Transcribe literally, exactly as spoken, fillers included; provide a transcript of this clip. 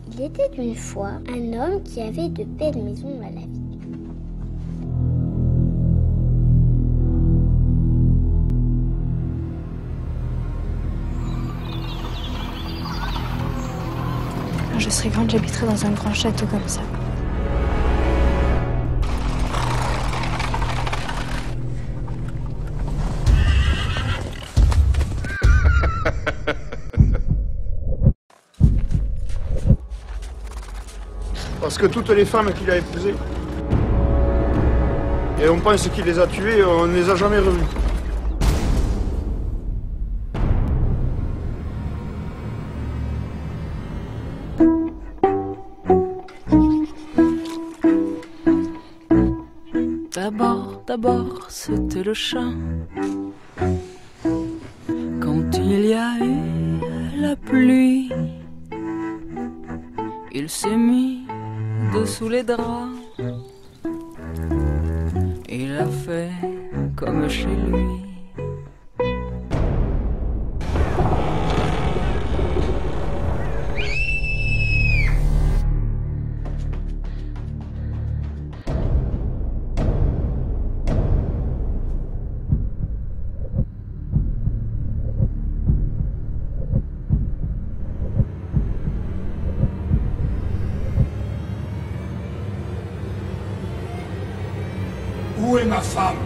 Il était une fois un homme qui avait de belles maisons à la ville. Quand je serai grande, j'habiterai dans un grand château comme ça. Parce que toutes les femmes qu'il a épousées, et on pense qu'il les a tuées, on ne les a jamais revues. D'abord, d'abord, c'était le chant. Quand il y a eu la pluie, il s'est mis dessous les draps. Il a fait comme chez lui. Où est ma femme?